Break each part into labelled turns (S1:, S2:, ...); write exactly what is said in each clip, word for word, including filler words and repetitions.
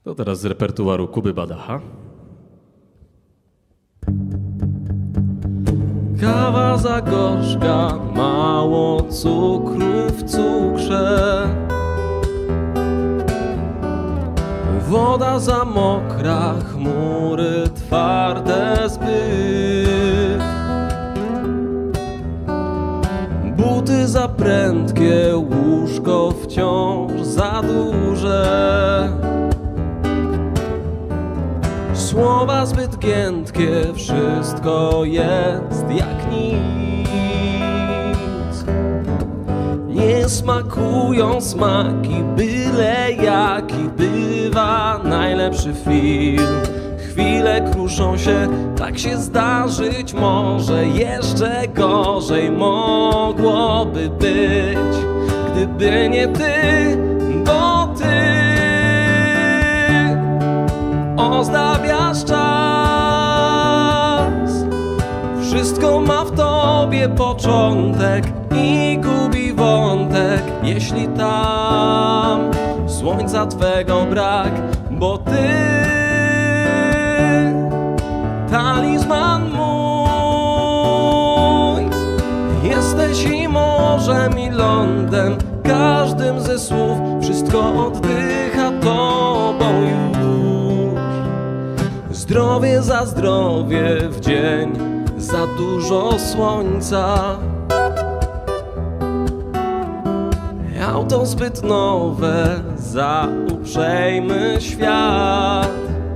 S1: To teraz z repertuaru Kuby Badacha. Kawa za gorzka, mało cukru w cukrze. Woda za mokra, chmury twarde zbyt. Buty za prędkie, łóżko wciąż za duże. Słowa zbyt giętkie, wszystko jest jak nic. Nie smakują smaki, byle jaki bywa najlepszy film. Chwile kruszą się, tak się zdarzyć może. Jeszcze gorzej mogłoby być, gdyby nie ty, bo ty ozdabiasz czas. Wszystko ma w tobie początek i gubi wątek, jeśli tam słońca twego brak, bo ty talizman mój jesteś i morzem i lądem, każdym ze słów wszystko oddycha tobą już. Zdrowie za zdrowie w dzień, za dużo słońca. Auto zbyt nowe, za uprzejmy świat.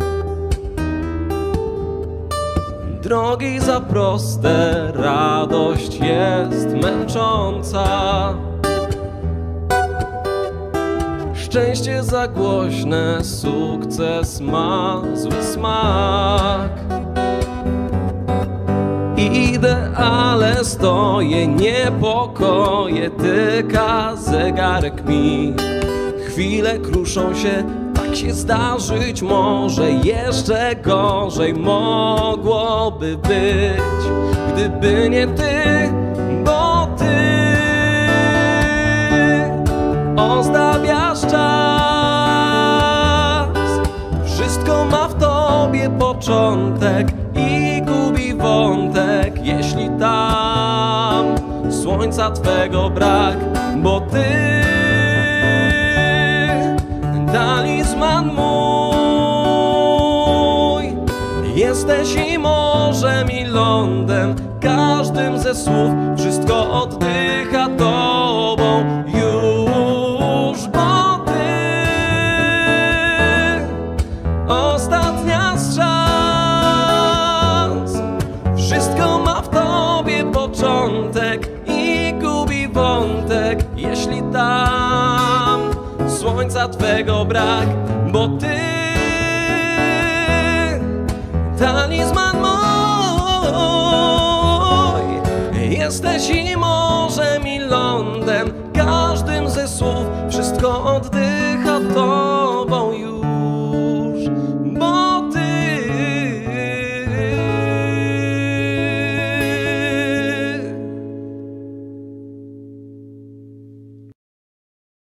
S1: Drogi za proste, radość jest męcząca. Szczęście za głośne, sukces ma zły smak. Idę, ale stoję, niepokoje tyka zegarek mi. Chwile kruszą się, tak się zdarzyć może. Jeszcze gorzej mogłoby być, gdyby nie ty, bo ty ozdabiasz czas. Wszystko ma w tobie początek i gubi wątek, jeśli tam słońca twego brak, bo ty talizman mój jesteś i morzem i lądem, każdym ze słów wszystko oddycha tobą już, bo ty ostatnia z szans. Wszystko ma w tobie początek i gubi wątek, jeśli tam słońca twego brak, bo ty talizman mój jesteś i morzem i lądem, każdym ze słów wszystko od